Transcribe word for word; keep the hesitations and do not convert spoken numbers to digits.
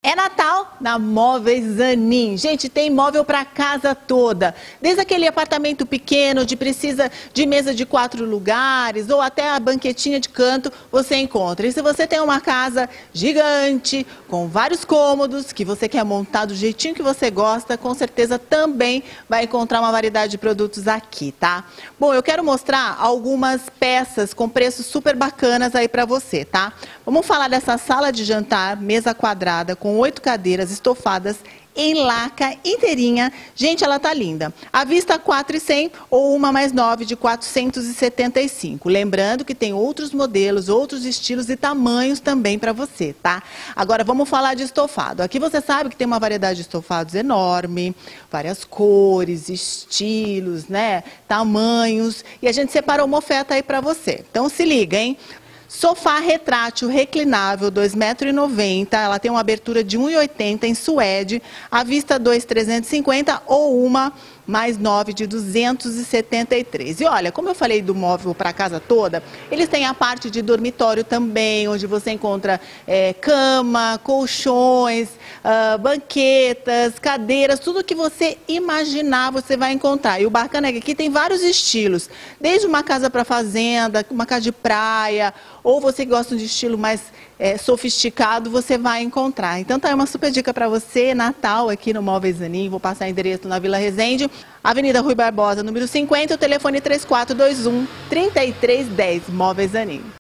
É Natal na Móveis Zanin. Gente, tem móvel para casa toda. Desde aquele apartamento pequeno, onde precisa de mesa de quatro lugares, ou até a banquetinha de canto, você encontra. E se você tem uma casa gigante, com vários cômodos, que você quer montar do jeitinho que você gosta, com certeza também vai encontrar uma variedade de produtos aqui, tá? Bom, eu quero mostrar algumas peças com preços super bacanas aí para você, tá? Vamos falar dessa sala de jantar, mesa quadrada, com oito cadeiras estofadas em laca inteirinha. Gente, ela tá linda. À vista quatro mil e cem ou uma mais nove de quatrocentos e setenta e cinco. Lembrando que tem outros modelos, outros estilos e tamanhos também para você, tá? Agora vamos falar de estofado. Aqui você sabe que tem uma variedade de estofados enorme, várias cores, estilos, né? Tamanhos. E a gente separou uma oferta aí para você. Então se liga, hein? Sofá retrátil reclinável, dois metros e noventa, ela tem uma abertura de um metro e oitenta em suede, à vista dois mil trezentos e cinquenta ou uma mais nove de duzentos e setenta e três. E olha, como eu falei do móvel para a casa toda, eles têm a parte de dormitório também, onde você encontra é, cama, colchões, uh, banquetas, cadeiras, tudo que você imaginar você vai encontrar. E o bacana é que aqui tem vários estilos, desde uma casa para fazenda, uma casa de praia, ou você que gosta de estilo mais é, sofisticado, você vai encontrar. Então tá aí uma super dica para você, Natal aqui no Móveis Zanin. Vou passar endereço na Vila Resende, Avenida Rui Barbosa, número cinquenta, o telefone três quatro dois um, três três um zero, Móveis Zanin.